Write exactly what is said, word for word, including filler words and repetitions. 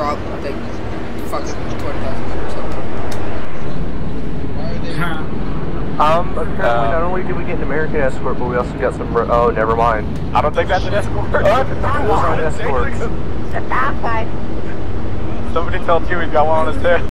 drop like fucking twenty thousand or something. Um, apparently uh, not only did we get an American escort, but we also got some, oh, never mind. I don't think that's an escort. Those aren't escorts. The top guy. Somebody tell Chewie he's got one on his tail.